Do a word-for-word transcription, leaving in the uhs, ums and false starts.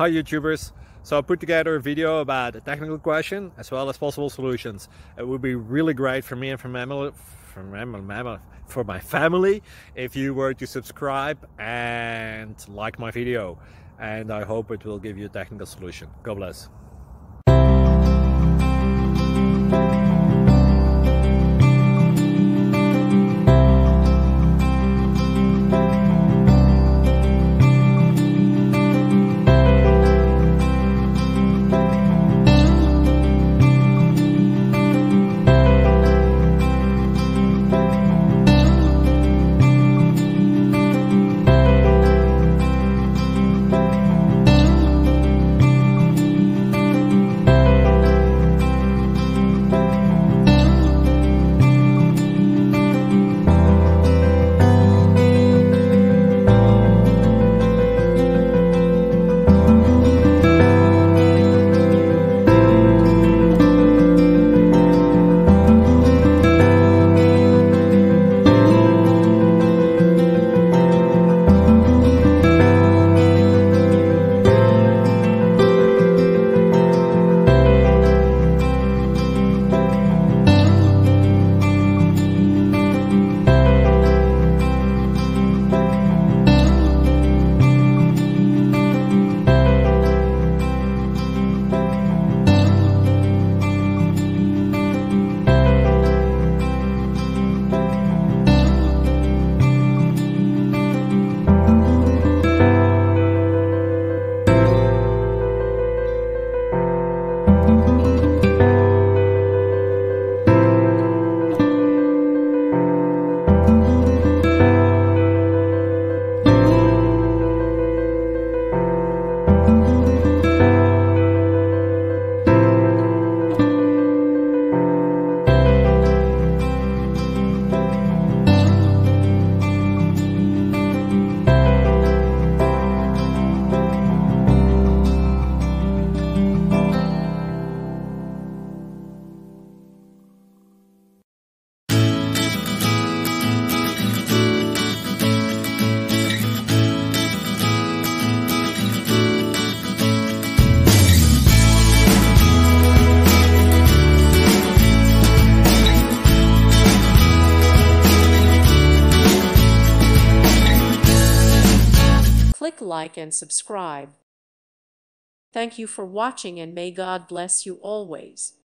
Hi YouTubers! So I put together a video about a technical question as well as possible solutions. It would be really great for me and for, mammal, for, mammal, for my family if you were to subscribe and like my video. And I hope it will give you a technical solution. God bless. Click like and subscribe. Thank you for watching and may God bless you always.